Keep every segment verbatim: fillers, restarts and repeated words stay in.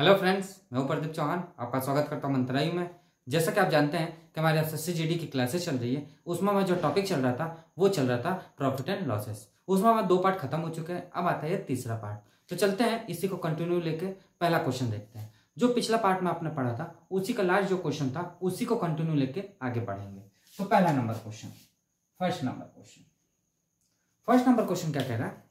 Hello friends, मैं हूं प्रदीप चौहान। आपका स्वागत करता हूं मंत्रायु में। जैसा कि आप जानते हैं कि हमारे एसएससी जीडी की क्लासेस चल रही है, उसमें हमें जो टॉपिक चल रहा था वो चल रहा था प्रॉफिट एंड लॉसेस। उसमें हमारे दो पार्ट खत्म हो चुके हैं, अब आता है तीसरा पार्ट। तो चलते हैं, इसी को कंटिन्यू लेके पहला क्वेश्चन देखते हैं। जो पिछला पार्ट में आपने पढ़ा था उसी का लास्ट जो क्वेश्चन था उसी को कंटिन्यू लेके आगे बढ़ेंगे। तो पहला number question, first number question first number question क्या कह रहा है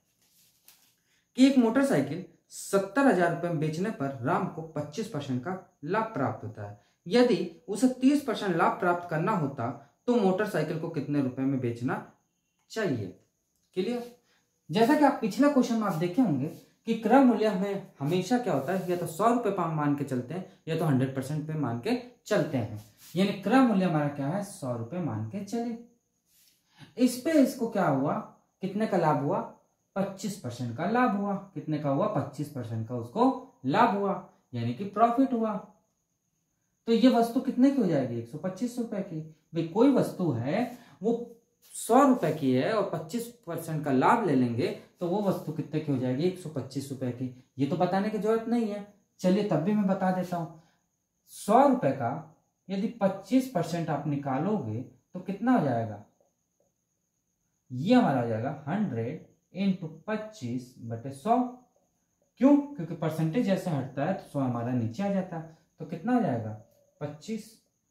कि एक मोटरसाइकिल सत्तर हजार रुपए में बेचने पर राम को पच्चीस परसेंट का लाभ प्राप्त होता है। यदि उसे तीस परसेंट लाभ प्राप्त करना होता तो मोटरसाइकिल को कितने रुपए में बेचना चाहिए। क्लियर? जैसा कि आप पिछला क्वेश्चन में आप देखे होंगे कि क्रय मूल्य हमें हमेशा क्या होता है, या तो सौ रुपए मान के चलते हैं या तो हंड्रेड परसेंट पे मान के चलते हैं। यानी क्रय मूल्य हमारा क्या है, सौ रुपए मान के चले। इस पे इसको क्या हुआ, कितने का लाभ हुआ, पच्चीस परसेंट का लाभ हुआ। कितने का हुआ, पच्चीस परसेंट का उसको लाभ हुआ, यानी कि प्रॉफिट हुआ। तो ये वस्तु कितने की हो जाएगी, एक सौ पच्चीस रुपए की। भाई कोई वस्तु है वो सौ रुपए की है और पच्चीस परसेंट का लाभ ले लेंगे तो वो वस्तु कितने की हो जाएगी, एक सौ पच्चीस रुपए की। ये तो बताने की जरूरत नहीं है, चलिए तब भी मैं बता देता हूं। सौ रुपए का यदि पच्चीस परसेंट आप निकालोगे तो कितना हो जाएगा, ये हमारा हो जाएगा हंड्रेड इंटू पच्चीस बटे सौ। क्यों? क्योंकि परसेंटेज जैसे हटता है तो सौ हमारा नीचे आ जाता है। तो कितना हो जाएगा, पच्चीस।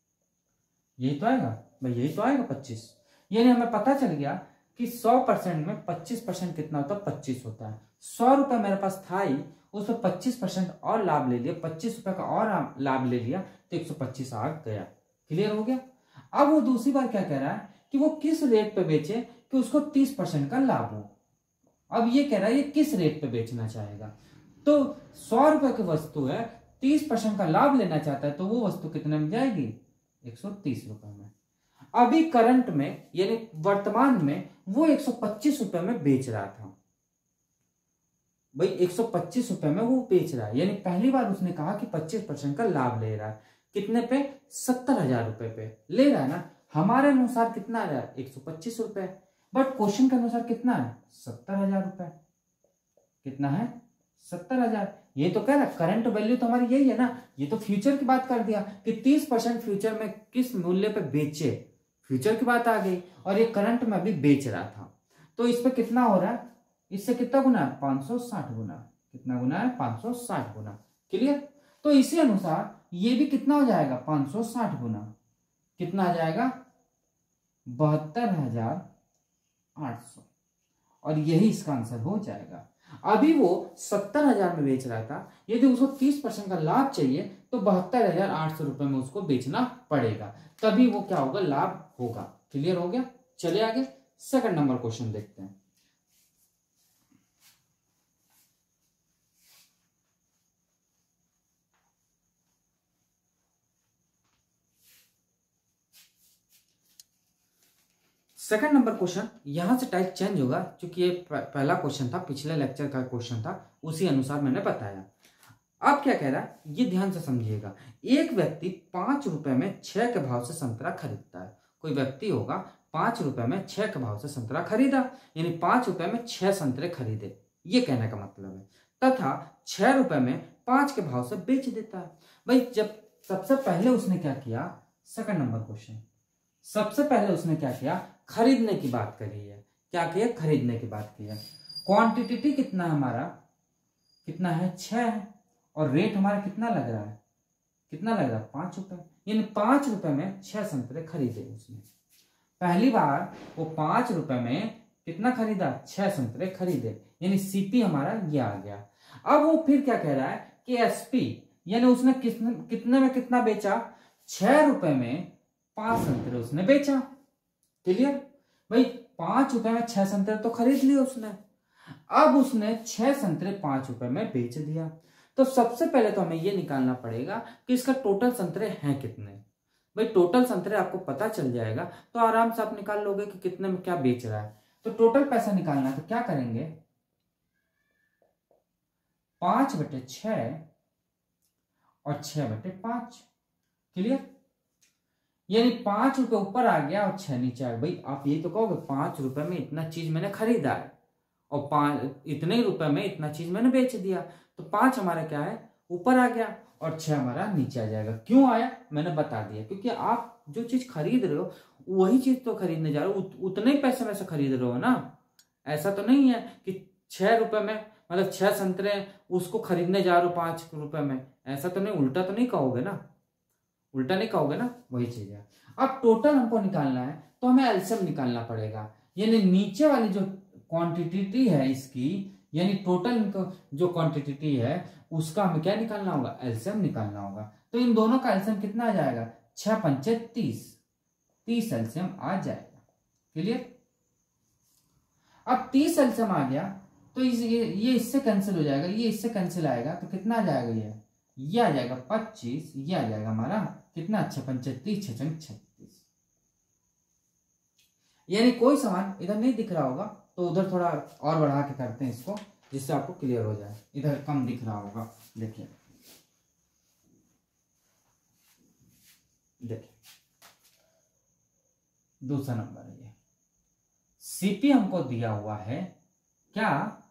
यही तो आएगा भाई, यही तो आएगा पच्चीस। यानी हमें पता चल गया कि सौ परसेंट में पच्चीस परसेंट कितना होता है, पच्चीस होता है। सौ रुपए मेरे पास था ही, उसमें पच्चीस परसेंट और लाभ ले लिया, पच्चीस रुपए का और लाभ ले लिया तो एक सौ पच्चीस आ गया। क्लियर हो गया? अब वो दूसरी बार क्या कह रहा है कि वो किस रेट पे बेचे कि उसको तीस परसेंट का लाभ हो। अब ये कह रहा है ये किस रेट पे बेचना चाहेगा। तो सौ रुपए की वस्तु है, तीस परसेंट का लाभ लेना चाहता है तो वो वस्तु कितने में जाएगी, एक सौ तीस रुपए में। अभी करंट में यानी वर्तमान में वो एक सौ पच्चीस रुपए में बेच रहा था। भाई एक सौ पच्चीस रुपए में वो बेच रहा है, यानी पहली बार उसने कहा कि पच्चीस परसेंट का लाभ ले रहा है। कितने पे, सत्तर हजार रुपए पे ले रहा है ना। हमारे अनुसार कितना आ रहा है, एक सौ पच्चीस रुपए, बट क्वेश्चन के अनुसार कितना है, सत्तर हजार रुपए। कितना है, सत्तर हजार। ये तो कह रहा करंट वैल्यू तो हमारी यही है ना, ये तो फ्यूचर की बात कर दिया कि तीस परसेंट फ्यूचर में किस मूल्य पे बेचे, फ्यूचर की बात आ गई। और ये करंट में अभी बेच रहा था तो इस पे कितना हो रहा है, इससे कितना गुना है, पांच सौ साठ गुना। कितना गुना है, पांच सौ साठ गुना। क्लियर? तो इसी अनुसार ये भी कितना हो जाएगा, पांच सौ साठ गुना। कितना आ जाएगा, बहत्तर हजार आठ सौ। और यही इसका आंसर हो जाएगा। अभी वो सत्तर हजार में बेच रहा था, यदि उसको तीस परसेंट का लाभ चाहिए तो बहत्तर हजार आठ सौ रुपए में उसको बेचना पड़ेगा, तभी वो क्या होगा, लाभ होगा। क्लियर हो गया? चलिए आगे सेकंड नंबर क्वेश्चन देखते हैं। सेकंड नंबर क्वेश्चन, यहां से टाइप चेंज होगा क्योंकि ये पहला क्वेश्चन था, पिछले लेक्चर का क्वेश्चन था, उसी अनुसार मैंने बताया। अब क्या कह रहा है ये ध्यान से समझिएगा। एक व्यक्ति पांच रुपए में छह के भाव से संतरा खरीदता है। कोई व्यक्ति होगा पांच रुपए में छह के भाव से संतरा खरीदा, यानी पांच रुपए में छह संतरे खरीदे, ये कहने का मतलब है। तथा छह रुपए में पांच के भाव से बेच देता है। भाई जब सबसे पहले उसने क्या किया, सेकंड नंबर क्वेश्चन, सबसे पहले उसने क्या किया, खरीदने की बात करी है। क्या किया, खरीदने की बात की है। क्वांटिटी कितना है हमारा, कितना है, छह है। और रेट हमारा कितना लग रहा है, कितना लग रहा है, पांच रुपए। यानी पांच रुपए में छह संतरे खरीदे उसने। पहली बार वो पांच रुपए में कितना खरीदा, छह संतरे खरीदे, यानी सीपी हमारा ये आ गया। अब वो फिर क्या कह रहा है कि एसपी, यानी उसने कितने कितने में कितना बेचा, छह रुपए में पांच संतरे उसने बेचा। क्लियर? भाई पांच रुपए में छह संतरे तो खरीद लिए उसने, अब उसने छह संतरे पांच रुपए में बेच दिया। तो सबसे पहले तो हमें यह निकालना पड़ेगा कि इसका टोटल संतरे हैं कितने। भाई टोटल संतरे आपको पता चल जाएगा तो आराम से आप निकाल लोगे कि कितने में क्या बेच रहा है। तो टोटल पैसा निकालना है तो क्या करेंगे, पांच बटे छह और छह बटे पांच। क्लियर? यानी पांच रुपए ऊपर आ गया और छह नीचे आ गया। भाई आप यही तो कहोगे पांच रुपए में इतना चीज मैंने खरीदा है और पांच इतने ही रुपए में इतना चीज मैंने बेच दिया, तो पांच हमारा क्या है, ऊपर आ गया और छह हमारा नीचे आ जाएगा। क्यों आया मैंने बता दिया, क्योंकि आप जो चीज खरीद रहे हो वही चीज तो खरीदने जा रहे हो, उत, उतने ही पैसे में से खरीद रहे हो ना। ऐसा तो नहीं है कि छह रुपए में मतलब छह संतरे उसको खरीदने जा रहे हो पांच रुपए में, ऐसा तो नहीं, उल्टा तो नहीं कहोगे ना, उल्टा नहीं कहोगे ना, वही चीज है। अब टोटल हमको निकालना है तो हमें एलसीएम निकालना पड़ेगा, यानी नीचे वाली जो क्वांटिटी है इसकी, यानी टोटल जो क्वांटिटी है उसका हमें क्या निकालना होगा, एलसीएम निकालना होगा। तो इन दोनों का एलसीएम कितना आ जाएगा, छह पंचे तीस, तीस एलसीएम आ जाएगा। क्लियर। अब तीस एलसीएम आ गया तो इस ये, ये इससे कैंसिल हो जाएगा, ये इससे कैंसिल आएगा तो कितना आ जाएगा, ये ये आ जाएगा पच्चीस, ये आ जाएगा हमारा कितना, छह पंचे तीस, छह पंचे छत्तीस। यानी कोई सामान इधर नहीं दिख रहा होगा तो उधर थोड़ा और बढ़ा के करते हैं इसको, जिससे आपको क्लियर हो जाए। इधर कम दिख रहा होगा, देखिए देखिए दूसरा नंबर है ये, सीपी हमको दिया हुआ है क्या,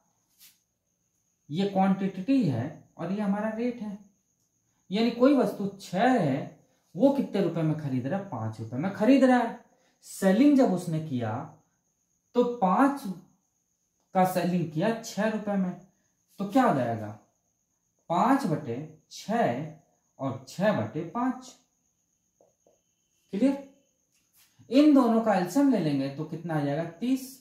ये क्वांटिटी है और ये हमारा रेट है। यानी कोई वस्तु छह है, वो कितने रुपए में खरीद रहा है, पांच रुपए में खरीद रहा है। सेलिंग जब उसने किया तो पांच का सेलिंग किया छह रुपए में, तो क्या हो जाएगा, पांच बटे छह और छह बटे पांच। क्लियर। इन दोनों का एलसीएम ले लेंगे तो कितना आ जाएगा, तीस,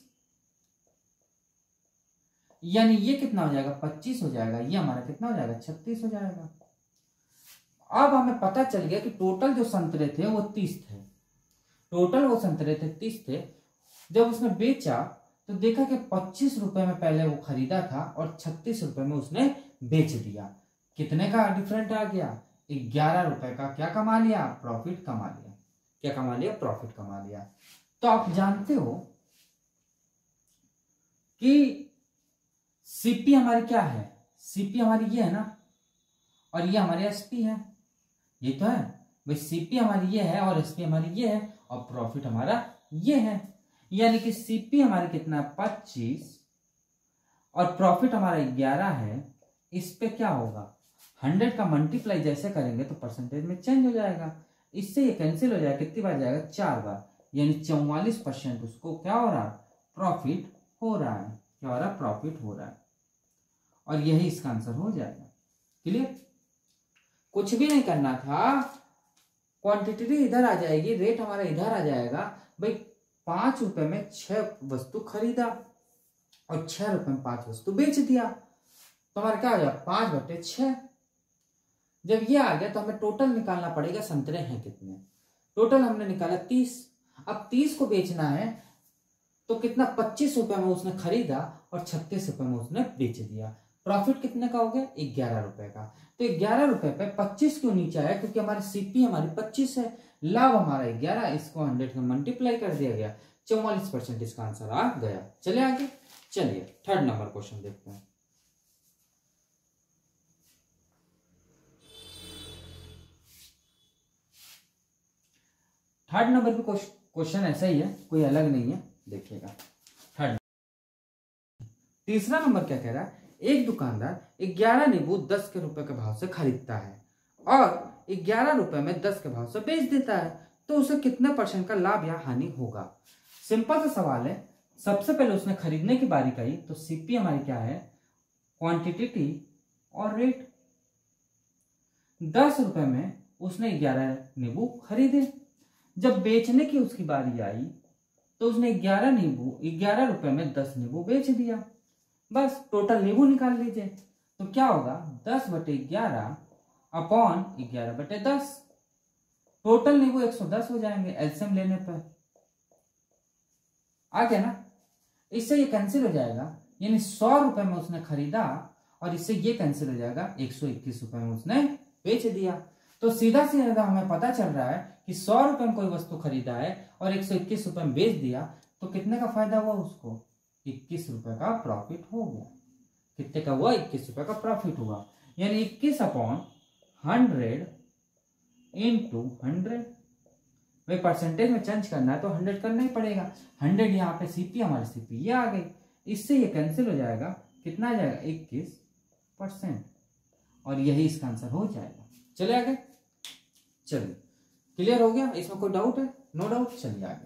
यानी ये कितना हो जाएगा, पच्चीस हो जाएगा, ये हमारा कितना हो जाएगा, छत्तीस हो जाएगा। अब हमें पता चल गया कि टोटल जो संतरे थे वो तीस थे, टोटल वो संतरे थे तीस थे। जब उसने बेचा तो देखा कि पच्चीस रुपए में पहले वो खरीदा था और छत्तीस रुपए में उसने बेच दिया। कितने का डिफरेंट आ गया, ग्यारह रुपए का क्या कमा लिया, प्रॉफिट कमा लिया। क्या कमा लिया, प्रॉफिट कमा लिया। तो आप जानते हो कि सीपी हमारी क्या है, सीपी हमारी ये है ना, और ये हमारी एसपी है, ये तो है भाई, सीपी हमारी ये है और एसपी हमारी ये है और प्रॉफिट हमारा ये है। यानी कि सीपी हमारी कितना है, पच्चीस, और प्रॉफिट हमारा ग्यारह है। इस पे क्या होगा, हंड्रेड का मल्टीप्लाई जैसे करेंगे तो परसेंटेज में चेंज हो जाएगा, इससे ये कैंसिल हो जाएगा, कितनी बार जाएगा, चार बार, यानी चौवालीस परसेंट उसको क्या हो रहा है, प्रॉफिट हो रहा है। क्या हो रहा है, प्रॉफिट हो रहा है, और यही इसका आंसर हो जाएगा। क्लियर। कुछ भी नहीं करना था, क्वांटिटी इधर आ जाएगी, रेट हमारा इधर आ जाएगा। भाई पांच रुपए में छह वस्तु खरीदा और छह रुपए में पांच वस्तु बेच दिया, तो हमारा क्या हो जाएगा, पांच बटे छह। जब ये आ गया तो हमें टोटल निकालना पड़ेगा, संतरे हैं कितने। टोटल हमने निकाला तीस। अब तीस को बेचना है तो कितना, पच्चीस रुपए में उसने खरीदा और छत्तीस रुपए में उसने बेच दिया। प्रॉफिट कितने का हो गया, ग्यारह रुपए का। तो ग्यारह रुपए पे पच्चीस क्यों नीचे आया, क्योंकि हमारी सीपी हमारी पच्चीस है, लाभ हमारा ग्यारह, इसको हंड्रेड का मल्टीप्लाई कर दिया गया, चौवालीस परसेंट इसका आंसर आ गया। चले आगे, चलिए थर्ड नंबर क्वेश्चन देखते हैं। थर्ड नंबर पे क्वेश्चन ऐसा ही है, कोई अलग नहीं है, देखिएगा। थर्ड तीसरा नंबर क्या कह रहा है, एक दुकानदार ग्यारह नींबू दस के रुपए के भाव से खरीदता है और ग्यारह रुपए में दस के भाव से बेच देता है, तो उसे कितने परसेंट का लाभ या हानि होगा। सिंपल सा सवाल है। सबसे पहले उसने खरीदने की बारी कही तो सीपी हमारी क्या है, क्वांटिटी और रेट। दस रुपए में उसने ग्यारह नींबू खरीदे। जब बेचने की उसकी बारी आई तो उसने ग्यारह नींबू ग्यारह रुपए में दस नींबू बेच दिया। बस टोटल नींबू निकाल लीजिए, तो क्या होगा, दस बटे ग्यारह अपॉन ग्यारह बटे दस। टोटल नींबू एक सौ दस हो जाएंगे एलसीएम लेने पर। आ गया ना। इससे ये कैंसिल हो जाएगा, यानी सौ रुपए में उसने खरीदा और इससे ये कैंसिल हो जाएगा, एक सौ इक्कीस रुपए में उसने बेच दिया। तो सीधा सीधा हमें पता चल रहा है कि सौ रुपए में कोई वस्तु खरीदा है और एक सौ इक्कीस रुपए में बेच दिया, तो कितने का फायदा हुआ उसको, इक्कीस रुपए का प्रॉफिट हो गया। कितने का हुआ, इक्कीस रुपए का प्रॉफिट हुआ। यानी इक्कीस अपॉन हंड्रेड इंटू हंड्रेड। भाई परसेंटेज में चेंज करना है तो हंड्रेड करना ही पड़ेगा। हंड्रेड यहाँ पे सीपी हमारी सीपी ये आ गई, इससे ये कैंसिल हो जाएगा, कितना आ जाएगा, इक्कीस परसेंट। और यही इसका आंसर हो जाएगा। चले आगे, चलिए क्लियर हो गया, इसमें कोई डाउट है? नो डाउट, चलिए आगे।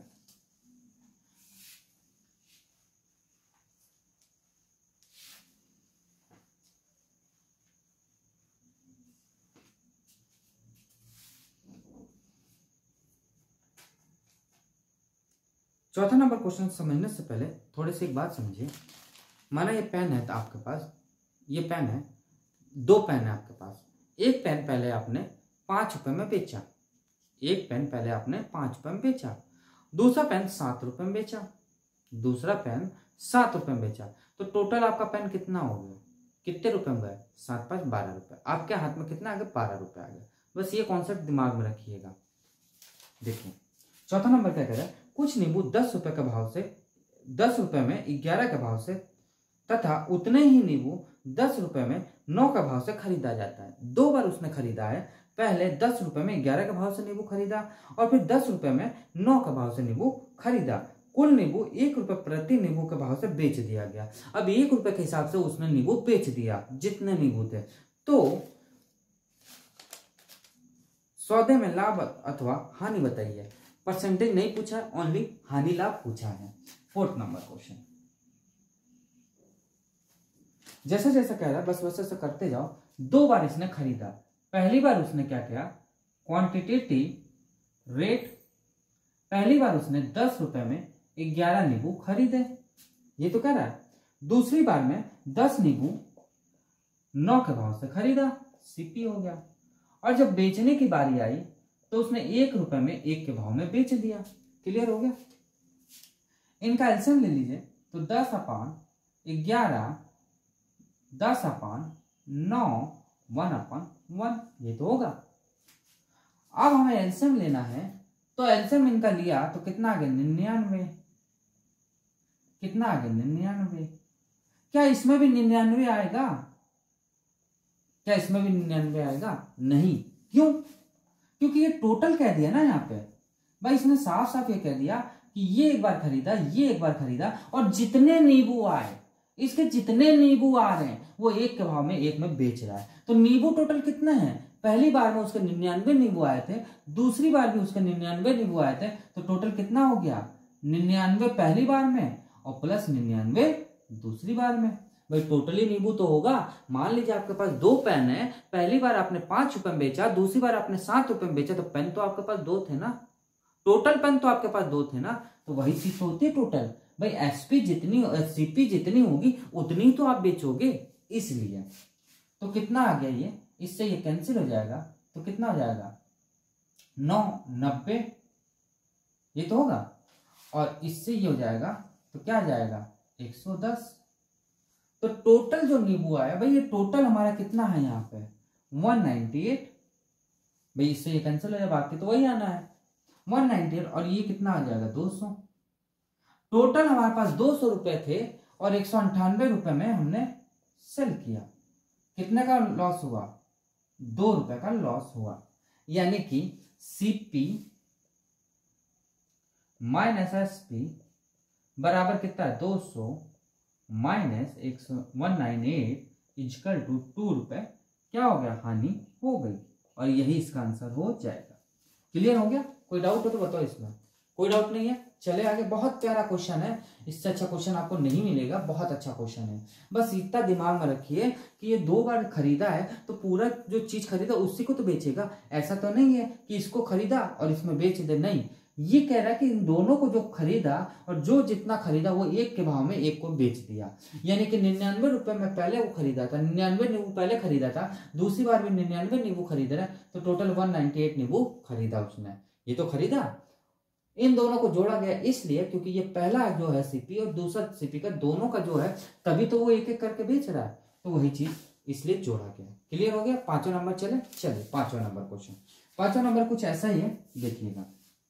चौथा नंबर क्वेश्चन समझने से पहले थोड़ी सी एक बात समझिए। माना ये पेन है तो आपके पास, ये पेन है, दो पेन है आपके पास। एक पेन पहले आपने पाँच रुपए में बेचा, एक पेन पहले आपने पाँच रुपए में बेचा, दूसरा पेन सात रुपए में बेचा, दूसरा पेन सात रुपए में बेचा, तो टोटल आपका पेन कितना हो गया? कितने रुपए में गए? सात पाँच बारह रुपए। आपके हाथ में कितना आ गया? बारह रुपए आ गया। बस ये कॉन्सेप्ट दिमाग में रखिएगा। देखिए चौथा नंबर क्या कह रहा है, कुछ नींबू दस रुपए के भाव से, दस रुपए में ग्यारह के भाव से तथा उतने ही नींबू दस रुपए में नौ के भाव से खरीदा जाता है। दो बार उसने खरीदा है, पहले दस रुपए में ग्यारह के भाव से नींबू खरीदा और फिर दस रुपए में नौ के भाव से नींबू खरीदा। कुल नींबू एक रुपए प्रति नींबू के भाव से बेच दिया गया। अब एक रुपए के हिसाब से उसने नींबू बेच दिया, जितने नींबू थे। तो सौदे में लाभ अथवा हानि बताइए। परसेंटेज नहीं पूछा, ओनली हानि लाभ पूछा है। फोर्थ नंबर क्वेश्चन, जैसे जैसे कह रहा है बस वैसे वैसे करते जाओ। दो बार इसने खरीदा। पहली बार उसने क्या किया? क्वांटिटेटिव रेट, पहली बार उसने दस रुपए में ग्यारह नींबू खरीदे, ये तो कह रहा है। दूसरी बार में दस नींबू नौ के भाव से खरीदा, सीपी हो गया। और जब बेचने की बारी आई तो उसने एक रुपए में एक के भाव में बेच दिया। क्लियर हो गया? इनका एलसीएम ले लीजिए तो दस अपान ग्यारह, दस अपान नौ, वन अपान वन, ये तो होगा। अब हमें एलसीएम लेना है तो एलसीएम इनका लिया तो कितना आ गया? निन्यानवे। कितना आ गया? निन्यानवे। क्या इसमें भी निन्यानवे आएगा? क्या इसमें भी निन्यानवे आएगा? नहीं। क्यों? क्योंकि ये टोटल कह दिया ना यहाँ पे भाई, इसने साफ साफ ये कह दिया कि ये एक बार खरीदा, ये एक बार खरीदा, और जितने नींबू आए, इसके जितने नींबू आ रहे हैं वो एक के भाव में एक में बेच रहा है। तो नींबू टोटल कितने हैं? पहली बार में उसके निन्यानवे नींबू आए थे, दूसरी बार भी उसके निन्यानवे नींबू आए थे, तो टोटल कितना हो गया? निन्यानवे पहली बार में और प्लस निन्यानवे दूसरी बार में। भाई टोटली नींबू तो होगा। मान लीजिए आपके पास दो पेन है, पहली बार आपने पांच रुपए में बेचा, दूसरी बार आपने सात रुपए में बेचा, तो पेन तो आपके पास दो थे ना, टोटल पेन तो आपके पास दो थे ना, तो वही चीज तो होती है टोटल। भाई एसपी जितनी, सीपी जितनी होगी उतनी तो आप बेचोगे, इसलिए। तो कितना आ गया ये? इससे ये कैंसिल हो जाएगा, तो कितना हो जाएगा? नौ नब्बे, ये तो होगा। और इससे ये हो जाएगा तो क्या आ जाएगा? एक सौ दस। तो टोटल जो नींबू आया भाई, ये टोटल हमारा कितना है यहाँ पे? One ninety eight. भाई इससे ये कैंसिल हो जाएगा, बाकी तो वही आना है वन नाइनटी एट। और ये कितना आ जाएगा? दो सौ। टोटल हमारे पास दो सौ रुपए थे और एक सौ अंठानवे रुपए में हमने सेल किया। कितने का लॉस हुआ? दो रुपए का लॉस हुआ। यानी कि सीपी माइनस एसपी बराबर कितना है? दो सौ माइनस एक सौ one nine eight equal two two रुपए। क्या हो गया? हानि हो गई। और यही इसका आंसर हो जाएगा। क्लियर हो गया? कोई डाउट हो तो बताओ इसमें। कोई डाउट नहीं है? चले आगे। बहुत प्यारा क्वेश्चन है, इससे अच्छा क्वेश्चन आपको नहीं मिलेगा। बहुत अच्छा क्वेश्चन है। बस इतना दिमाग में रखिए कि ये दो बार खरीदा है तो पूरा जो चीज खरीदा उसी को तो बेचेगा। ऐसा तो नहीं है कि इसको खरीदा और इसमें बेच दे, नहीं। ये कह रहा है कि इन दोनों को जो खरीदा और जो जितना खरीदा वो एक के भाव में एक को बेच दिया। यानी कि निन्यानवे रुपए में पहले वो खरीदा था, निन्यानवे नींबू पहले खरीदा था, दूसरी बार भी निन्यानवे नींबू खरीद रहा है, तो टोटल वन नाइनटी एट नींबू खरीदा उसने। ये तो खरीदा। इन दोनों को जोड़ा गया इसलिए क्योंकि ये पहला जो है सीपी और दूसरा सीपी का, दोनों का जो है, तभी तो वो एक एक करके बेच रहा है, तो वही चीज इसलिए जोड़ा गया। क्लियर हो गया? पांचवा नंबर चले। चलिए पांचवा नंबर क्वेश्चन। पांचवा नंबर कुछ ऐसा ही है, देखिएगा।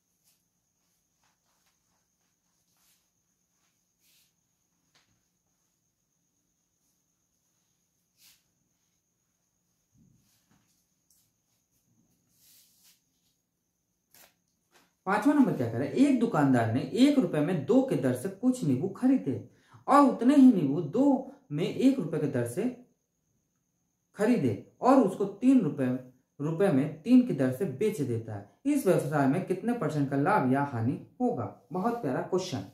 पांचवा नंबर क्या कर रहा है? एक दुकानदार ने एक रुपए में दो के दर से कुछ नींबू खरीदे और उतने ही नींबू दो में एक रुपए के दर से खरीदे और उसको तीन रुपए रुपए में तीन की दर से बेच देता है, इस व्यवसाय में कितने परसेंट का लाभ या हानि होगा? बहुत प्यारा क्वेश्चन।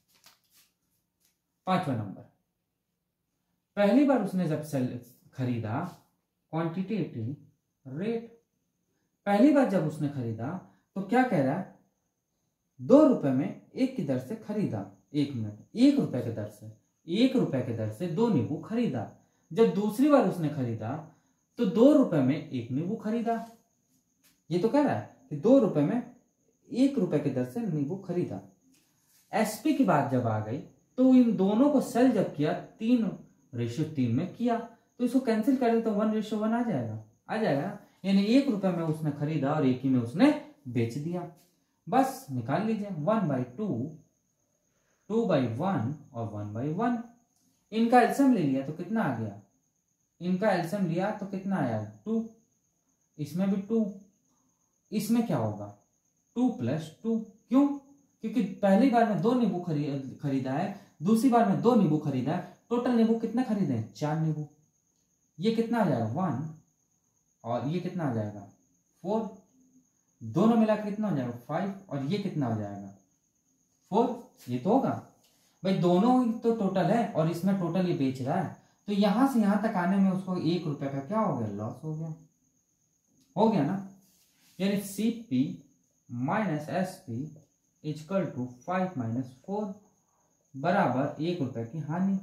पांचवा नंबर, पहली बार उसने जब सेल खरीदा, क्वांटिटेटिव रेट, पहली बार जब उसने खरीदा तो क्या कह रहा है, दो रुपए में एक की दर से खरीदा, एक मिनट, एक रुपए की दर से, एक रुपए की दर से दो नींबू खरीदा। जब दूसरी बार उसने खरीदा तो दो रुपए में एक नींबू खरीदा। ये तो कह रहा है कि दो रुपए में एक रुपए की दर से नींबू खरीदा। एसपी की बात जब आ गई तो इन दोनों को सेल जब किया, तीन रेशियो तीन में किया, तो इसको कैंसिल करें तो वन रेशियो वन आ जाएगा, आ जाएगा। यानी एक रुपए में उसने खरीदा और एक ही में उसने बेच दिया। बस निकाल लीजिए, one by two, two by one और वन बाई वन। इनका एलसीएम ले लिया तो कितना आ गया, इनका एलसीएम लिया तो कितना आया, टू, इसमें भी टू, इसमें क्या होगा, टू प्लस टू। क्यों? क्योंकि पहली बार में दो नींबू खरीद खरीदा है, दूसरी बार में दो नींबू खरीदा है, टोटल नींबू कितने खरीदे, चार नींबू। ये कितना आ जाएगा, वन, और ये कितना आ जाएगा, फोर, दोनों मिलाकर कितना हो जाएगा, फाइव, और ये कितना हो जाएगा, फोर। ये तो होगा भाई, दोनों तो टोटल है और इसमें टोटल ये बेच रहा है, तो यहां से यहां तक आने में उसको एक रुपए का क्या हो गया, लॉस हो गया, हो गया ना। यानी C P minus S P equal two five minus four बराबर एक रुपए की हानि।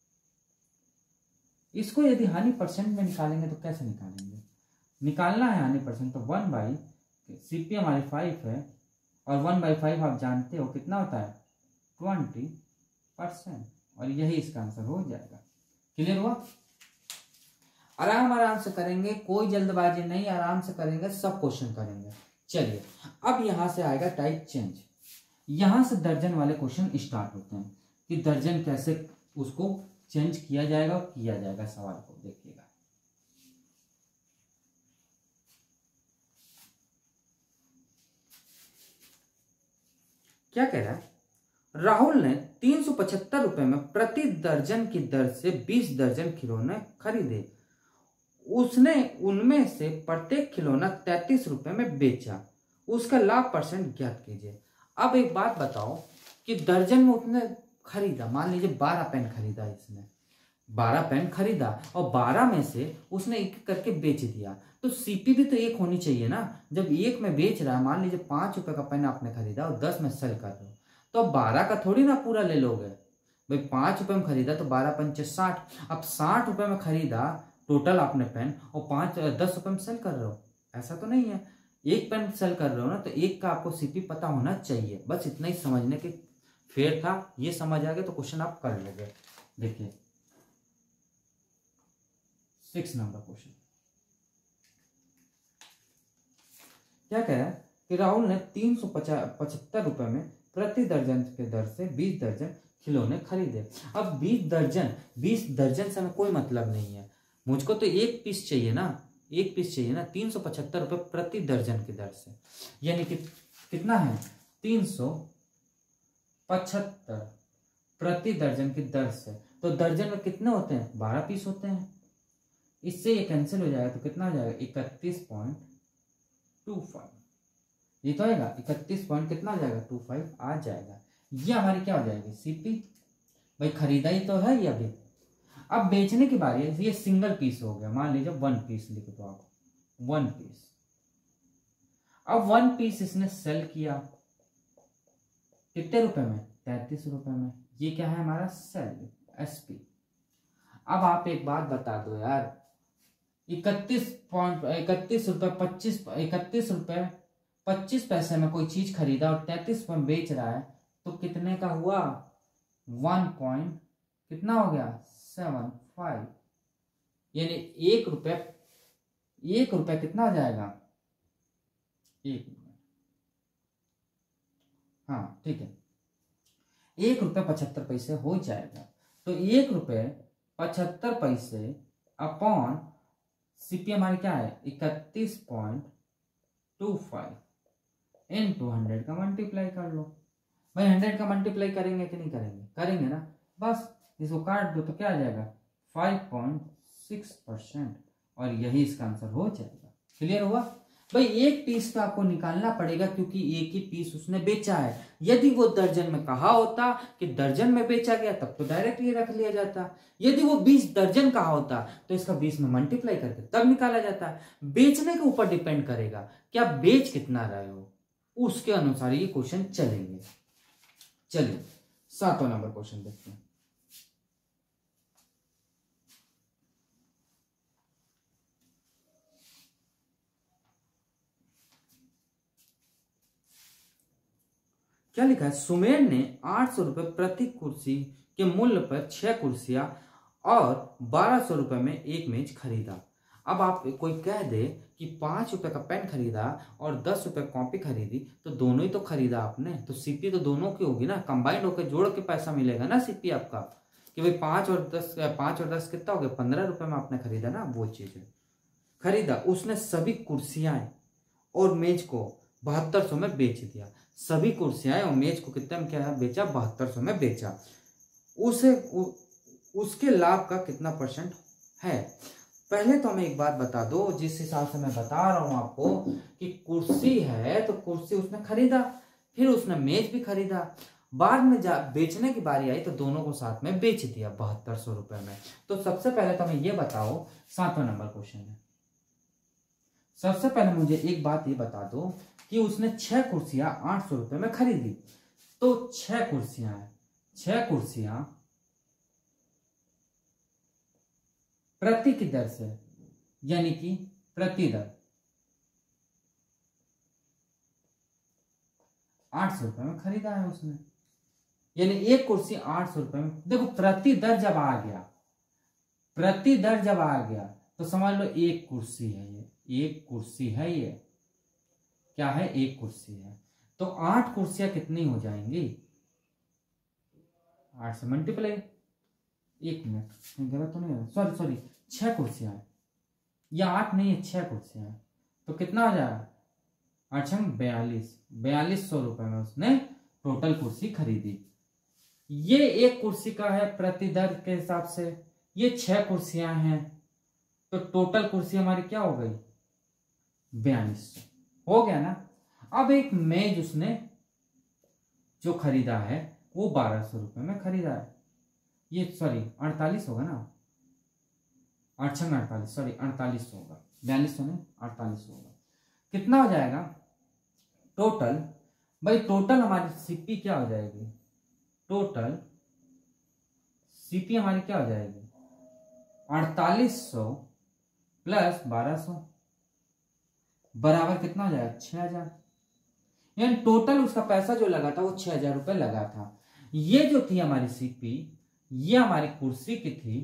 इसको यदि हानि परसेंट में निकालेंगे तो कैसे निकालेंगे, निकालना है हानि परसेंट तो वन बाई, सीपी हमारे फाइव है और वन बाई फाइव आप जानते हो कितना होता है, ट्वेंटी परसेंट, और यही इसका आंसर हो जाएगा। क्लियर हुआ? आराम आराम से करेंगे, कोई जल्दबाजी नहीं, आराम से करेंगे, सब क्वेश्चन करेंगे। चलिए अब यहां से आएगा टाइप चेंज। यहां से दर्जन वाले क्वेश्चन स्टार्ट होते हैं कि दर्जन कैसे उसको चेंज किया जाएगा और किया जाएगा। सवाल को देखिएगा, क्या कह रहा है, राहुल ने तीन सौ पचहत्तर रुपए में प्रति दर्जन की दर से बीस दर्जन खिलौने खरीदे। उसने उनमें से प्रत्येक खिलौना तैतीस रुपए में बेचा। उसका लाभ परसेंट ज्ञात कीजिए। अब एक बात बताओ कि दर्जन में उसने खरीदा, मान लीजिए बारह पेन खरीदा, इसने बारह पेन खरीदा और बारह में से उसने एक करके बेच दिया, तो सीपी भी तो एक होनी चाहिए ना। जब एक में बेच रहा है, मान लीजिए पांच रुपए का पेन आपने खरीदा और दस में सेल कर रहे हो, तो अब बारह का थोड़ी ना पूरा ले लोगे भाई। पांच रुपए में खरीदा तो बारह पंचे साठ, अब साठ रुपए में खरीदा टोटल आपने पेन और पांच दस रुपए में सेल कर रहे हो, ऐसा तो नहीं है। एक पेन सेल कर रहे हो ना, तो एक का आपको सीपी पता होना चाहिए। बस इतना ही समझने के फेर था, ये समझ आ गया तो क्वेश्चन आप कर लोगे। देखिए सिक्स नंबर क्वेश्चन क्या कह रहा है कि राहुल ने तीन सौ पचहत्तर रुपए में प्रति दर्जन के दर से बीस दर्जन खिलौने खरीदे। अब बीस दर्जन बीस दर्जन से हमें कोई मतलब नहीं है, मुझको तो एक पीस चाहिए ना, एक पीस चाहिए ना। तीन सौ पचहत्तर रुपए प्रति दर्जन की दर से, यानी कि कितना है, तीन सौ पचहत्तर प्रति दर्जन की दर से, तो दर्जन में कितने होते हैं, बारह पीस होते हैं। इससे ये कैंसिल हो जाएगा तो कितना हो जाएगा, इकतीस पॉइंट टू फाइव। ये तो आएगा इकतीस पॉइंट कितना हो जाएगा, टू फाइव आ जाएगा। ये हमारी क्या हो जाएगी, सीपी। भाई खरीदा ही तो है ये अभी। अब बेचने की बारी है, ये सिंगल पीस हो गया, मान लीजिए वन पीस लिख दो आप, वन पीस। अब वन पीस इसने सेल किया कितने रुपए में, तैतीस रुपए में। ये क्या है हमारा सेल, एसपी। अब आप एक बात बता दो यार, इकतीस पॉइंट इकतीस रुपए पच्चीस इकतीस रुपए पच्चीस पैसे में कोई चीज खरीदा और तैतीस में बेच रहा है, तो कितने का हुआ, वन पॉइंट कितना हो गया, सेवन फाइव। यानी एक रुपए एक रुपए कितना हो जाएगा, एक मिनट, हाँ ठीक है, एक रुपए पचहत्तर पैसे हो जाएगा। तो एक रुपए पचहत्तर पैसे अपॉन सीपी हमारी क्या है, इकतीस point two five into hundred का मल्टीप्लाई कर लो। भाई हंड्रेड का मल्टीप्लाई करेंगे कि नहीं करेंगे, करेंगे ना। बस इसको काट दो तो क्या आ जाएगा, फाइव पॉइंट सिक्स परसेंट। और यही इसका आंसर हो जाएगा। क्लियर हुआ भाई। एक पीस तो आपको निकालना पड़ेगा क्योंकि एक ही पीस उसने बेचा है। यदि वो दर्जन में कहा होता कि दर्जन में बेचा गया तब तो डायरेक्ट ये रख लिया जाता। यदि वो बीस दर्जन कहा होता तो इसका बीस में मल्टीप्लाई करके तब निकाला जाता। बेचने के ऊपर डिपेंड करेगा कि आप बेच कितना रहे हो, उसके अनुसार ये क्वेश्चन चलेंगे। चलिए सातवां नंबर क्वेश्चन देखते हैं। क्या लिखा है, सुमेर ने आठ सौ रुपए प्रति कुर्सी के मूल्य पर छह कुर्सियां और बारह सौ रुपए में एक मेज खरीदा। अब आप कोई कह दे कि पांच रुपए का पेन खरीदा और दस रुपए कॉपी खरीदी, तो दोनों ही तो खरीदा आपने, तो सीपी तो दोनों की होगी ना, कंबाइंड होकर जोड़ के पैसा मिलेगा ना सीपी आपका, कि भाई पांच और दस, पांच और दस कितना हो गया, पंद्रह रुपए में आपने खरीदा ना, वो चीज है खरीदा। उसने सभी कुर्सियां और मेज को बहत्तर सौ में बेच दिया। सभी कुर्सियां और मेज को कितने में क्या बेचा, बहत्तर सौ में बेचा। उसे उ, उसके लाभ का कितना परसेंट है। पहले तो हमें एक बात बता दो, जिस हिसाब से मैं बता रहा हूं आपको कि कुर्सी है तो कुर्सी उसने खरीदा, फिर उसने मेज भी खरीदा, बाद में जा बेचने की बारी आई तो दोनों को साथ में बेच दिया बहत्तर सौ रुपए में। तो सबसे पहले तो हमें ये बताओ, सातवां नंबर क्वेश्चन है, सबसे पहले मुझे एक बात ये बता दो कि उसने छह कुर्सियां आठ सौ रुपए में खरीदी। तो छह कुर्सियां हैं, छह कुर्सियां प्रति की दर से, यानी कि प्रति दर आठ सौ रुपए में खरीदा है उसने, यानी एक कुर्सी आठ सौ रुपए में। देखो प्रति दर जब आ गया, प्रति दर जब आ गया तो समझ लो एक कुर्सी है ये, एक कुर्सी है ये, क्या है, एक कुर्सी है। तो आठ कुर्सियां कितनी हो जाएंगी, आठ से मल्टीप्लाई, एक मिनट गलत तो नहीं है, सॉरी सॉरी छह कुर्सियां हैं, या आठ नहीं है, छह कुर्सियां हैं, तो कितना हो जाएगा, अच्छा बयालीस, बयालीस सौ रुपए में उसने टोटल कुर्सी खरीदी। ये एक कुर्सी का है प्रति दर के हिसाब से, ये छह कुर्सियां हैं, तो टोटल कुर्सी हमारी क्या हो गई, बयालीस सौ हो गया ना। अब एक मेज उसने जो खरीदा है वो बारह सौ रुपए में खरीदा है, ये सॉरी अड़तालीस होगा ना, अच्छा अड़तालीस सॉरी अड़तालीस सौ होगा, बयालीस सौ नहीं अड़तालीस सौ होगा। कितना हो जाएगा टोटल, भाई टोटल हमारी सीपी क्या हो जाएगी, टोटल सीपी हमारी क्या हो जाएगी, अड़तालीस सौ प्लस बारह सौ बराबर कितना हो जाएगा, छह हजार। यानी टोटल उसका पैसा जो लगा था वो छह हजार रुपए लगा था। ये जो थी हमारी सीपी, ये हमारी कुर्सी की थी,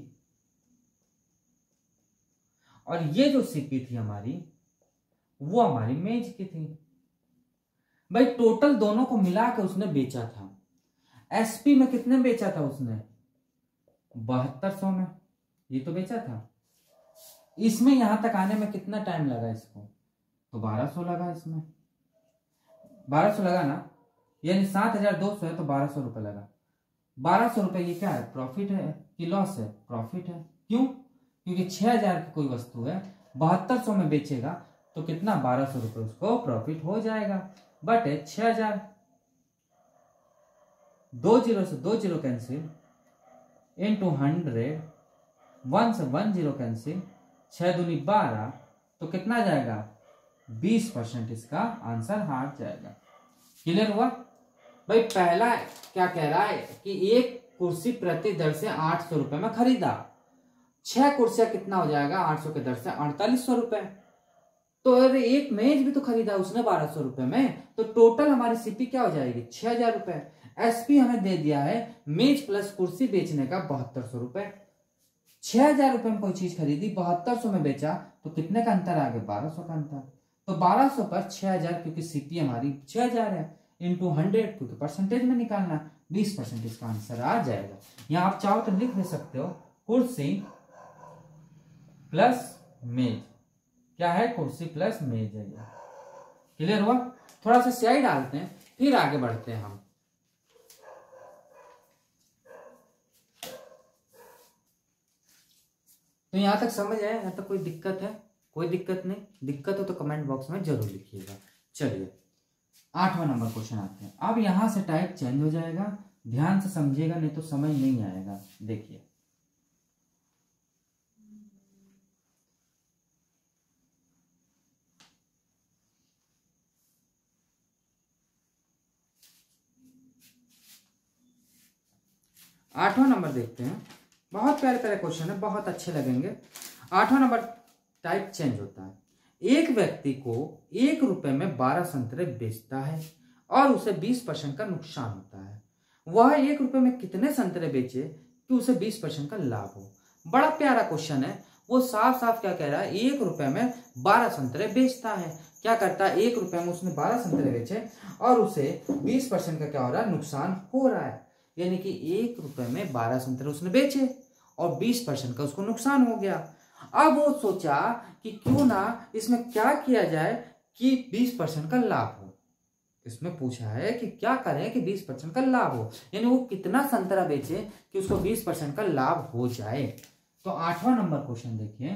और ये जो सीपी थी हमारी वो हमारी मेज की थी। भाई टोटल दोनों को मिला के उसने बेचा था। एसपी में कितने बेचा था उसने, बहत्तर सौ में, ये तो बेचा था। इसमें यहां तक आने में कितना टाइम लगा इसको, तो बारह सौ लगा, इसमें बारह सौ लगा ना, यानी सात हजार दो सौ है तो बारह सौ रुपए लगा। बारह सौ रुपए ये क्या है, प्रॉफिट है कि लॉस है, प्रॉफिट है। क्यों, क्योंकि छह हजार की कोई वस्तु है, बहत्तर सौ में बेचेगा तो कितना, बारह सौ रुपए उसको प्रॉफिट हो जाएगा, बट है छह हजार, दो जीरो से दो zero cancel, into hundred, one से वन जीरो कैंसिल, छह दूनी बारह, तो कितना जाएगा, बीस परसेंट इसका आंसर हार जाएगा। क्लियर हुआ भाई। पहला क्या कह रहा है कि एक कुर्सी प्रति दर से आठ सौ रुपए में खरीदा, छह कुर्सियां कितना हो जाएगा, आठ सौ के दर से अड़तालीस सौ रुपए, तो अरे एक मेज भी तो खरीदा उसने बारह सौ रुपए में, तो टोटल हमारी सीपी क्या हो जाएगी, छह हजार रुपए। एसपी हमें दे दिया है मेज प्लस कुर्सी बेचने का बहत्तर सौ रुपए, छह हजार रुपए में कोई चीज खरीदी, बहत्तर सौ में बेचा, तो कितने का अंतर आ गया, बारह सौ का अंतर। तो बारह सौ पर छह हजार, क्योंकि सीपी हमारी छह हजार है, इंटू हंड्रेड, क्योंकि परसेंटेज में निकालना, बीस परसेंट इसका आंसर आ जाएगा। यहाँ आप चाहो तो लिख दे सकते हो कुर्सी प्लस मेज, क्या है, कुर्सी प्लस मेज है। क्लियर हुआ। थोड़ा सा स्याही डालते हैं फिर आगे बढ़ते हैं हम। तो यहाँ तक समझ आया? यहाँ तक कोई दिक्कत है? कोई दिक्कत नहीं? दिक्कत हो तो कमेंट बॉक्स में जरूर लिखिएगा। चलिए आठवां नंबर क्वेश्चन आते हैं। अब यहाँ से टाइप चेंज हो जाएगा, ध्यान से समझिएगा नहीं तो समझ नहीं आएगा। देखिए आठवां नंबर देखते हैं। बहुत प्यारे प्यारे क्वेश्चन है, बहुत अच्छे लगेंगे। आठवां नंबर टाइप चेंज होता है। एक व्यक्ति को एक रुपए में बारह संतरे बेचता है और उसे बीस परसेंट का नुकसान होता है। वह एक रुपए में कितने संतरे बेचे कि उसे बीस परसेंट का लाभ हो? बड़ा प्यारा क्वेश्चन है। वो साफ साफ क्या कह रहा है, एक रुपए में बारह संतरे बेचता है। क्या करता है, एक रुपए में उसने बारह संतरे बेचे और उसे बीस परसेंट का क्या हो रहा है, नुकसान हो रहा है। यानी कि एक रुपए में बारह संतरे उसने बेचे और बीस परसेंट का उसको नुकसान हो गया। अब वो सोचा कि क्यों ना इसमें क्या किया जाए कि बीस परसेंट का लाभ हो। इसमें पूछा है कि क्या करें कि बीस परसेंट का लाभ हो, यानी वो कितना संतरा बेचे कि उसको बीस परसेंट का लाभ हो जाए। तो आठवां नंबर क्वेश्चन देखिए,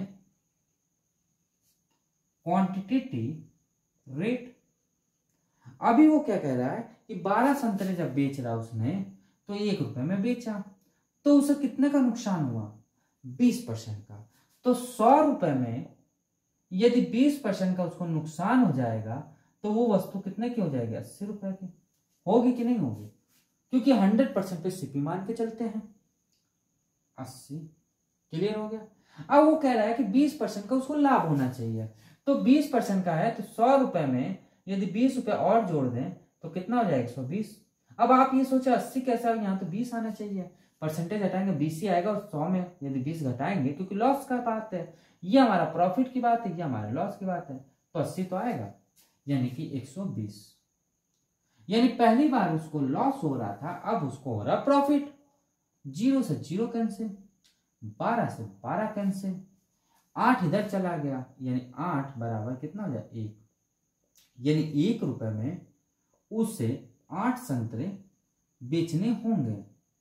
क्वांटिटेटिव रेट। अभी वो क्या कह रहा है कि बारह संतरे जब बेच रहा उसने तो एक रुपए में बेचा, तो उसे कितने का नुकसान हुआ, बीस परसेंट का। तो सौ रुपए में यदि बीस परसेंट का उसको नुकसान हो जाएगा तो वो वस्तु कितने की हो जाएगी, अस्सी रुपए की होगी कि नहीं होगी, क्योंकि हंड्रेड परसेंट पे सीपी मान के चलते हैं। अस्सी क्लियर हो गया। अब वो कह रहा है कि बीस परसेंट का उसको लाभ होना चाहिए। तो बीस परसेंट का है तो सौ रुपए में यदि बीस रुपए और जोड़ दें तो कितना हो जाएगा, एक सौ बीस। अब आप ये सोचे अस्सी कैसा, यहाँ तो बीस आना चाहिए, परसेंटेज हटाएंगे बीस ही आएगा और सौ में यदि बीस घटाएंगे, क्योंकि लॉस का बात है, ये हमारा प्रॉफिट की बात है, ये हमारे लॉस की बात है, तो अस्सी तो आएगा, यानी कि एक सौ बीस। यानी पहली बार उसको लॉस हो रहा था, अब उसको हो रहा प्रॉफिट। जीरो से जीरो कैंसिल, बारह से बारह कैंसिल, आठ इधर चला गया, यानी आठ बराबर कितना हो जाए, एक। यानी एक रुपए में उसे आठ संतरे बेचने होंगे,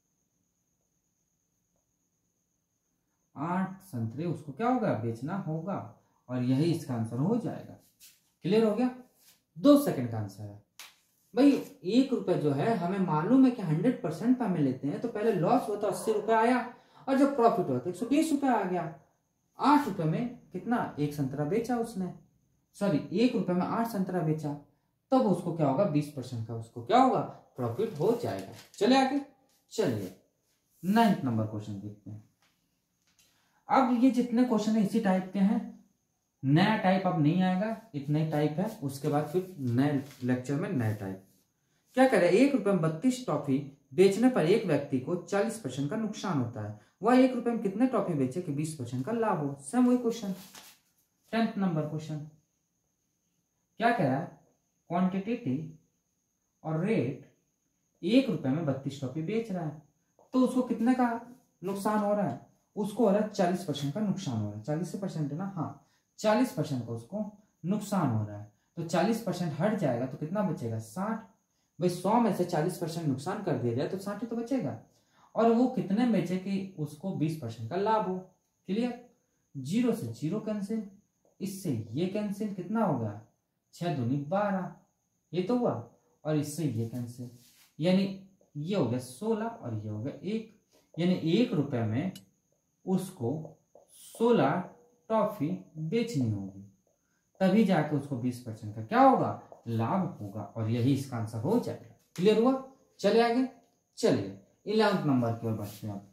आठ संतरे उसको क्या होगा, बेचना होगा, और यही इसका आंसर हो जाएगा। क्लियर हो गया। दो सेकंड का आंसर है भाई। एक रुपए जो है हमें मालूम है कि हंड्रेड परसेंट पे हमें लेते हैं, तो पहले लॉस हुआ तो अस्सी रुपए आया और जब प्रॉफिट हुआ तो एक सौ बीस रुपए आ गया। आठ रुपए में कितना, एक संतरा बेचा उसने, सॉरी एक रुपए में आठ संतरा बेचा, तब तो उसको क्या होगा, बीस परसेंट का उसको क्या होगा, प्रॉफिट हो जाएगा। चले आगे, चलिए नाइन्थ नंबर क्वेश्चन देखते हैं। अब ये जितने क्वेश्चन है इसी टाइप के हैं, नया टाइप अब नहीं आएगा, इतना ही टाइप है, उसके बाद फिर नए लेक्चर में नया टाइप। क्या करे, एक रुपए में बत्तीस टॉफी बेचने पर एक व्यक्ति को चालीस परसेंट का नुकसान होता है। वह एक रुपए में कितने टॉफी बेचे कि बीस परसेंट का लाभ हो। सेम वही क्वेश्चन, टेंथ नंबर क्वेश्चन। क्या कह रहा है, क्वांटिटेटिव और रेट, एक रुपए में बत्तीस टॉफी बेच रहा है तो उसको कितने का नुकसान हो रहा है, उसको हो रहा है चालीस परसेंट का नुकसान हो रहा है। चालीस परसेंट है ना, हाँ चालीस परसेंट का उसको नुकसान हो रहा है। तो चालीस परसेंट हट जाएगा तो कितना बचेगा, साठ। भाई सौ में से चालीस परसेंट नुकसान कर दिया जाए तो साठ ही तो बचेगा, और वो कितने बेचे कि उसको बीस परसेंट का लाभ हो। क्लियर। जीरो से जीरो कैंसिल, इससे ये कैंसिल, कितना होगा, छह दूनी बारह, ये तो हुआ, और इससे ये कैंसिल, यानी ये हो गया सोलह और ये हो गया एक। यानी एक रुपए में उसको सोलह टॉफी बेचनी होगी, तभी जाके उसको बीस परसेंट का क्या होगा, लाभ होगा, और यही इसका आंसर हो जाएगा। क्लियर हुआ। चलिए आगे, चलिए इलेवेंथ नंबर की ओर बढ़ते हैं।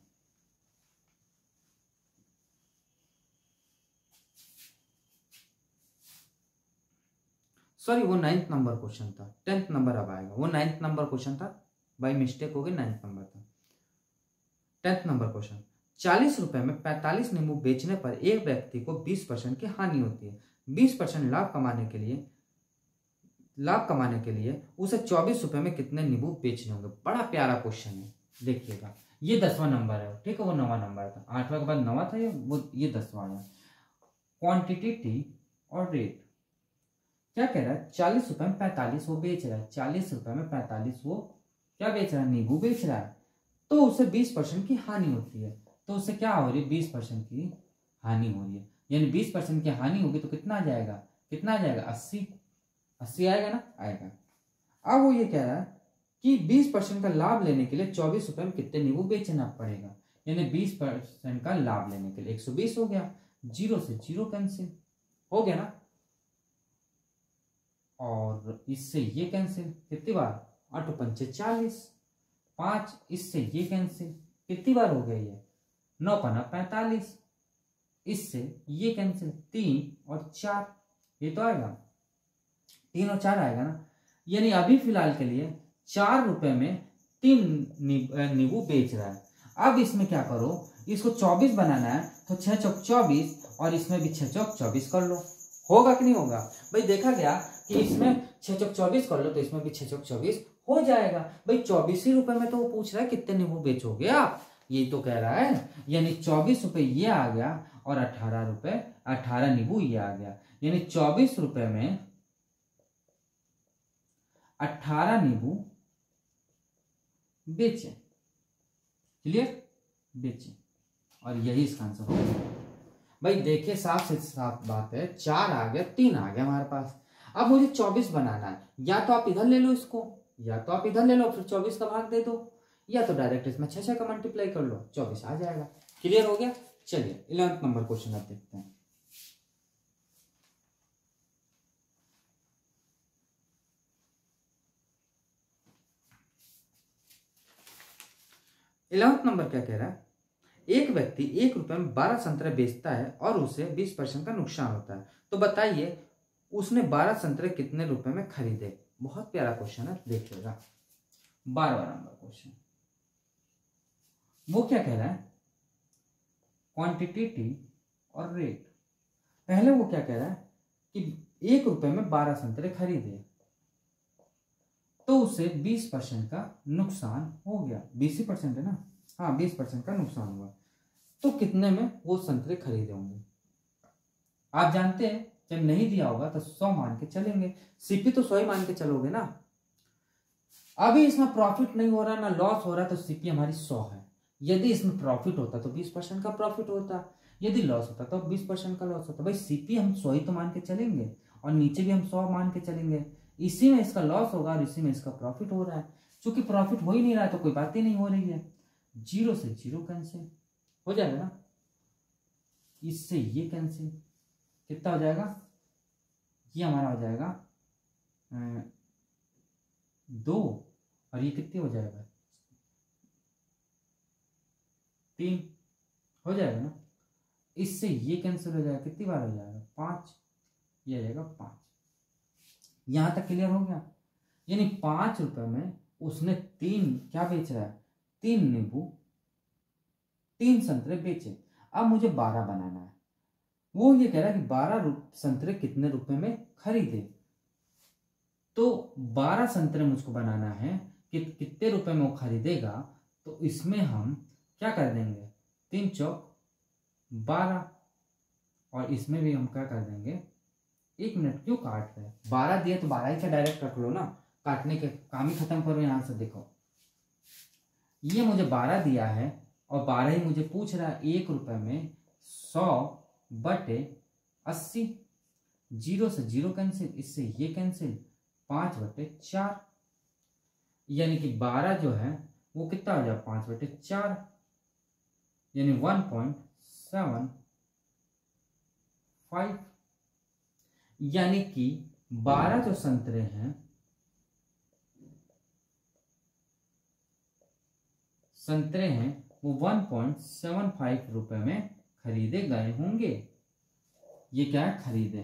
सॉरी वो नाइन्थ नंबर क्वेश्चन था, टेंथ नंबर अब आएगा। वो नाइन्थ नंबर क्वेश्चन था, बाई मिस्टेक हो गई, नाइन्थ नंबर था। टेंथ नंबर क्वेश्चन, चालीस रुपए में पैंतालीस नींबू बेचने पर एक व्यक्ति को बीस परसेंट की हानि होती है। बीस परसेंट लाभ कमाने के लिए लाभ कमाने के लिए उसे चौबीस रुपए में कितने नींबू बेचने होंगे। बड़ा प्यारा क्वेश्चन है, देखिएगा। ये दसवां नंबर है, ठीक है, वो नवा नंबर था, आठवां के बाद नवा था, ये वो ये दसवां है। क्वांटिटेटिव और रेट, क्या कह रहा है, चालीस रुपए में पैंतालीस वो बेच रहा है, चालीस रुपए में पैंतालीस वो क्या बेच रहा है, नींबू बेच रहा है, तो उसे बीस परसेंट की हानि होती है। तो उससे क्या हो रही है, बीस परसेंट की हानि हो रही है, यानी बीस परसेंट की हानि होगी तो कितना आ जाएगा, कितना आ जाएगा, अस्सी, अस्सी आएगा ना, आएगा। अब वो ये कह रहा है कि बीस परसेंट का लाभ लेने के लिए चौबीस रुपए में कितने नींबू बेचना पड़ेगा, यानी बीस परसेंट का लाभ लेने के लिए एक सौ बीस हो गया, जीरो से जीरो कैंसिल हो गया ना, और इससे ये कैंसिल, कितनी बार, आठ पंचे चालीस, पांच, इससे ये कैंसिल, कितनी बार हो गया ये, नौ पन्ना पैंतालीस, इससे ये कैंसिल, तीन और चार, ये तो आएगा, तीन और चार आएगा ना, यानी अभी फिलहाल के लिए चार रुपए में तीन नींबू बेच रहा है। अब इसमें क्या करो, इसको चौबीस बनाना है तो छह चौक चौबीस और इसमें भी छह चौक चौबीस कर लो, होगा कि नहीं होगा भाई, देखा गया कि इसमें छह चौक चौबीस कर लो तो इसमें भी छह चौक चौबीस हो जाएगा भाई। चौबीस ही रुपए में तो वो पूछ रहा है कितने नींबू बेचोगे आप, ये तो कह रहा है, यानी चौबीस रुपए ये आ गया और अठारह रुपए अठारह नींबू ये आ गया, यानी चौबीस रुपए में अठारह नींबू बेचे, क्लियर, बेचे, और यही इसका आंसर होगा भाई। देखिए साफ से साफ बात है, चार आ गया, तीन आ गया हमारे पास। अब मुझे चौबीस बनाना है, या तो आप इधर ले लो इसको, या तो आप इधर ले लो फिर चौबीस का भाग दे दो, या तो डायरेक्ट इसमें छह छह का मल्टीप्लाई कर लो, चौबीस आ जाएगा। क्लियर हो गया। चलिए इलेवंथ नंबर क्वेश्चन आप देखते हैं। इलेवंथ नंबर क्या कह रहा है, एक व्यक्ति एक रुपए में बारह संतरे बेचता है और उसे बीस परसेंट का नुकसान होता है, तो बताइए उसने बारह संतरे कितने रुपए में खरीदे। बहुत प्यारा क्वेश्चन है, देखिएगा। बारहवां नंबर क्वेश्चन, वो क्या कह रहा है, क्वांटिटी और रेट। पहले वो क्या कह रहा है कि एक रुपए में बारह संतरे खरीदे तो उसे बीस परसेंट का नुकसान हो गया, बीस ही परसेंट है ना, हाँ बीस परसेंट का नुकसान हुआ, तो कितने में वो संतरे खरीदे होंगे। आप जानते हैं जब नहीं दिया होगा तो सौ मान के चलेंगे, सीपी तो सौ ही मान के चलोगे ना। अभी इसमें प्रॉफिट नहीं हो रहा ना लॉस हो रहा, तो सीपी हमारी सौ है। यदि इसमें प्रॉफिट होता तो बीस परसेंट का प्रॉफिट होता, यदि लॉस होता तो बीस परसेंट का लॉस होता। भाई सीपी हम सौ ही तो मान के चलेंगे और नीचे भी हम सौ मान के चलेंगे। इसी में इसका लॉस होगा और इसी में इसका प्रॉफिट हो रहा है। चूंकि प्रॉफिट हो ही नहीं रहा है तो कोई बात ही नहीं हो रही है, जीरो से जीरो कैंसिल हो जाएगा ना, इससे ये कैंसिल, कितना हो जाएगा, ये हमारा हो जाएगा दो और ये कितने हो जाएगा, तीन हो जाएगा ना, इससे ये कैंसिल हो जाएगा, कितनी बार हो जाएगा, पांच, ये आ जाएगा पांच। यहां तक क्लियर हो गया। यानी पांच रुपए में उसने तीन क्या बेच रहा है, तीन नींबू तीन संतरे बेचे। अब मुझे बारह बनाना है। वो ये कह रहा है कि बारह संतरे कितने रुपए में खरीदे, तो बारह संतरे मुझको बनाना है कि कितने रुपए में वो खरीदेगा। तो इसमें हम क्या कर देंगे, तीन चौक बारह, और इसमें भी हम क्या कर देंगे, एक मिनट क्यों काट रहे हैं, बारह दिए तो बारह ही का डायरेक्ट रख लो ना, काटने के काम ही खत्म करो। यहां से देखो ये मुझे बारह दिया है और बारह ही मुझे पूछ रहा है, एक रुपए में सौ बटे अस्सी, जीरो से जीरो कैंसिल, इससे ये कैंसिल, पांच बटे चार, यानी कि बारह जो है वो कितना हो जाए, पांच बटे चार, यानी वन पॉइंट सेवन फाइव। यानी कि बारह जो संतरे हैं, संतरे हैं वो वन पॉइंट सेवन फाइव रुपए में खरीदे गए होंगे। ये क्या है, खरीदे।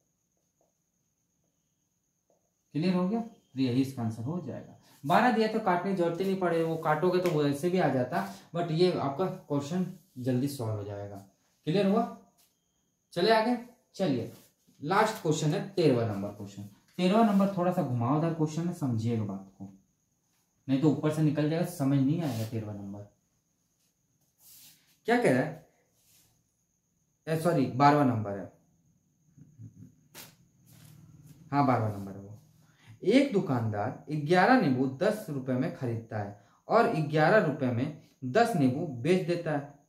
क्लियर हो गया, यही इसका आंसर हो जाएगा। बारह दिया तो काटने की जरूरत ही नहीं पड़े, वो काटोगे तो वो ऐसे भी आ जाता, बट ये आपका क्वेश्चन जल्दी सॉल्व हो जाएगा। क्लियर हुआ, चले आगे। चलिए लास्ट क्वेश्चन है तेरहवा नंबर क्वेश्चन। तेरहवा नंबर थोड़ा सा घुमावदार क्वेश्चन है, समझिएगा बात को, नहीं तो ऊपर से निकल जाएगा, समझ नहीं आएगा। तेरहवा नंबर क्या कह रहा है, सॉरी बारहवा नंबर है, हाँ बारहवा नंबर है वो। एक दुकानदार ग्यारह नींबू दस रुपए में खरीदता है और ग्यारह रुपए में दस नींबू बेच देता है,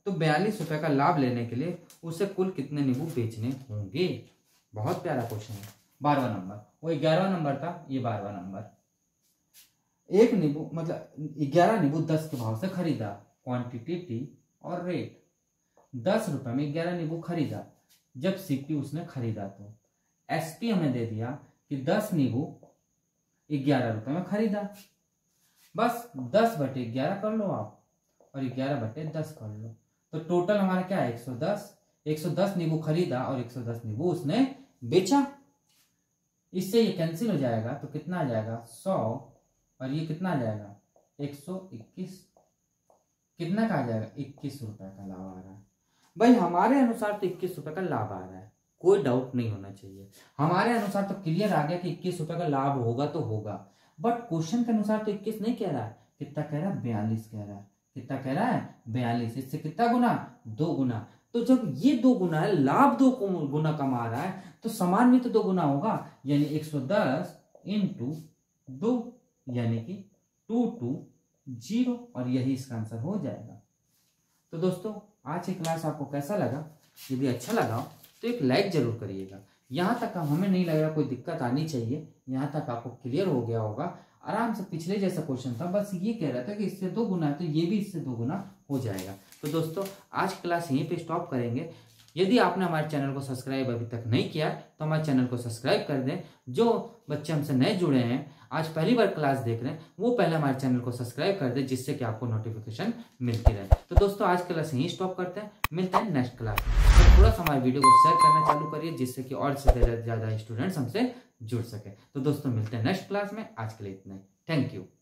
तो बयालीस रुपए का लाभ लेने के लिए उसे कुल कितने नींबू बेचने होंगे। बहुत प्यारा क्वेश्चन है। बारहवां नंबर, वो ग्यारहवा नंबर था, ये बारहवां नंबर। एक नींबू मतलब ग्यारह नींबू दस के भाव से खरीदा, क्वांटिटी टी और रेट। दस रुपए में ग्यारह नींबू खरीदा, जब सीपी उसने खरीदा तो एसपी हमें दे दिया कि दस नींबू ग्यारह रुपए में खरीदा। बस दस बटे ग्यारह कर लो आप और ग्यारह बटे दस कर लो, तो टोटल हमारा क्या है एक सौ दस। एक सौ दस नींबू खरीदा और एक सौ दस नींबू उसने बेचा। इससे ये कैंसिल हो जाएगा तो कितना आ जाएगा सौ और ये कितना आ जाएगा एक सौ इक्कीस। कितना का आ जाएगा इक्कीस रुपए का लाभ आ रहा है। भाई हमारे अनुसार तो इक्कीस रुपए का लाभ आ रहा है, कोई डाउट नहीं होना चाहिए। हमारे अनुसार तो क्लियर आ गया कि इक्कीस रुपए का लाभ होगा तो होगा, बट क्वेश्चन के अनुसार तो इक्कीस नहीं कह रहा है, कितना कह रहा है बयालीस कह रहा है। कितना कह रहा है बयालीस। इससे कितना गुना दो गुना। तो जब ये दो गुना है, लाभ दो गुना कमा रहा है, तो समान भी तो दो गुना होगा, यानी एक सौ दस इंटू दो यानी कि टू टू जीरो, और यही इसका आंसर हो जाएगा। तो दोस्तों आज की क्लास आपको कैसा लगा? यदि अच्छा लगा तो एक लाइक जरूर करिएगा। यहाँ तक हमें नहीं लग रहा कोई दिक्कत आनी चाहिए, यहाँ तक आपको क्लियर हो गया होगा आराम से। पिछले जैसा क्वेश्चन था, बस ये कह रहा था कि इससे दो गुना है तो ये भी इससे दो गुना हो जाएगा। तो दोस्तों आज क्लास यहीं पे स्टॉप करेंगे। यदि आपने हमारे चैनल को सब्सक्राइब अभी तक नहीं किया तो हमारे चैनल को सब्सक्राइब कर दें। जो बच्चे हमसे नए जुड़े हैं, आज पहली बार क्लास देख रहे हैं, वो पहले हमारे चैनल को सब्सक्राइब कर दें, जिससे कि आपको नोटिफिकेशन मिलती रहे। तो दोस्तों आज क्लास यहीं स्टॉप करते हैं, मिलते हैं नेक्स्ट क्लास में। तो थोड़ा सा हमारे वीडियो को शेयर करना चालू करिए, जिससे कि और से ज़्यादा स्टूडेंट्स हमसे जुड़ सके। तो दोस्तों मिलते हैं नेक्स्ट क्लास में, आज के लिए इतना ही। Thank you.